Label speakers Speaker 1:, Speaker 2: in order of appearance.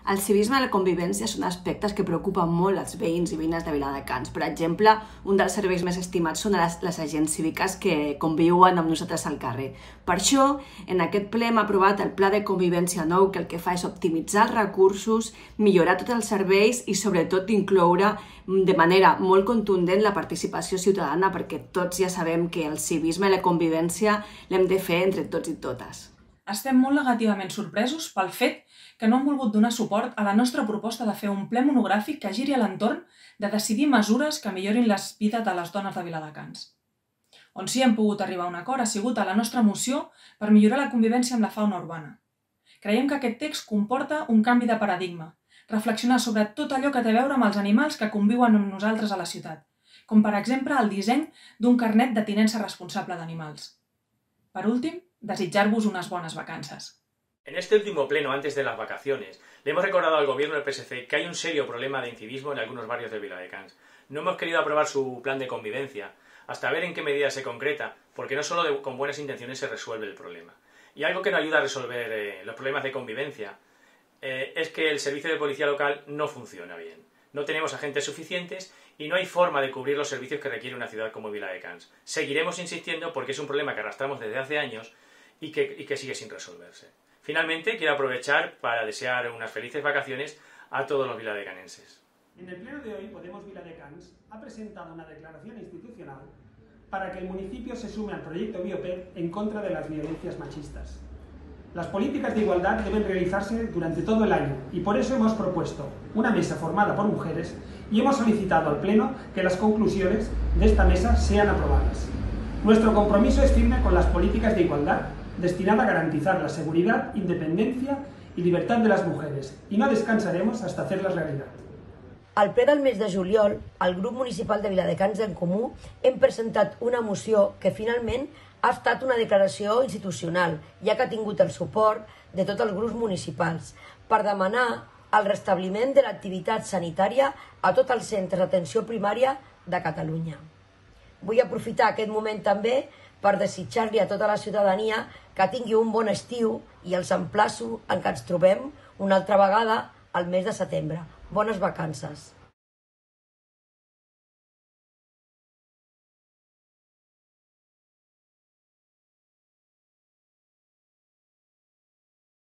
Speaker 1: El civisme i la convivència són aspectes que preocupen molt els veïns i veïnes de Viladecans. Per exemple, un dels serveis més estimats són les agents cíviques que conviuen amb nosaltres al carrer. Per això, en aquest ple hem aprovat el Pla de Convivència nou, que el que fa és optimitzar els recursos, millorar tots els serveis i, sobretot, incloure de manera molt contundent la participació ciutadana, perquè tots ja sabem que el civisme i la convivència l'hem de fer entre tots i totes.
Speaker 2: Estem molt negativament sorpresos pel fet que no han volgut donar suport a la nostra proposta de fer un ple monogràfic que giri a l'entorn de decidir mesures que millorin la vida de les dones de Viladecans. On sí hem pogut arribar a un acord ha sigut a la nostra moció per millorar la convivència amb la fauna urbana. Creiem que aquest text comporta un canvi de paradigma, reflexionar sobre tot allò que té a veure amb els animals que conviuen amb nosaltres a la ciutat, com per exemple el disseny d'un carnet de tinença responsable d'animals. Per últim, desitjar-vos unas buenas vacances.
Speaker 3: En este último pleno, antes de las vacaciones, le hemos recordado al gobierno del PSC que hay un serio problema de incivismo en algunos barrios de Viladecans. No hemos querido aprobar su plan de convivencia, hasta ver en qué medida se concreta, porque no solo con buenas intenciones se resuelve el problema. Y algo que no ayuda a resolver los problemas de convivencia es que el servicio de policía local no funciona bien. No tenemos agentes suficientes y no hay forma de cubrir los servicios que requiere una ciudad como Viladecans. Seguiremos insistiendo porque es un problema que arrastramos desde hace años y que sigue sin resolverse. Finalmente, quiero aprovechar para desear unas felices vacaciones a todos los viladecanenses.
Speaker 4: En el pleno de hoy, Podemos Viladecans ha presentado una declaración institucional para que el municipio se sume al proyecto Biopet en contra de las violencias machistas. Las políticas de igualdad deben realizarse durante todo el año y por eso hemos propuesto una mesa formada por mujeres y hemos solicitado al Pleno que las conclusiones de esta mesa sean aprobadas. Nuestro compromiso es firme con las políticas de igualdad destinada a garantizar la seguridad, independencia y libertad de las mujeres y no descansaremos hasta hacerlas realidad.
Speaker 5: Al ple del mes de juliol, el grup municipal de Viladecans d'en Comú hem presentat una moció que finalment ha estat una declaració institucional, ja que ha tingut el suport de tots els grups municipals, per demanar el restabliment de l'activitat sanitària a tots els centres d'atenció primària de Catalunya. Vull aprofitar aquest moment també per desitjar-li a tota la ciutadania que tingui un bon estiu i els emplaço en què ens trobem una altra vegada al mes de setembre. Bones vacances!